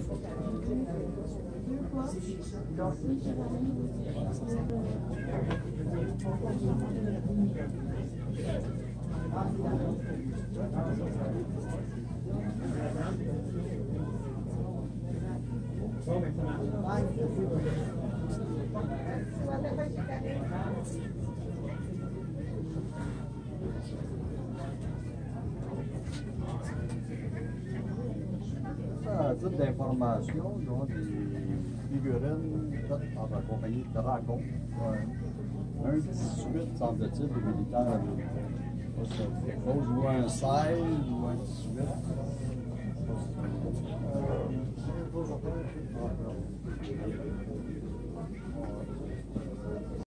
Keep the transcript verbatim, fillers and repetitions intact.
À titre d'information, ils ont des figurines faites par la compagnie Dragon. Ouais. Un dix-huit, semble-t-il, des militaires américains. C'est quelque chose, ou un seize, ou un dix-huit. Euh,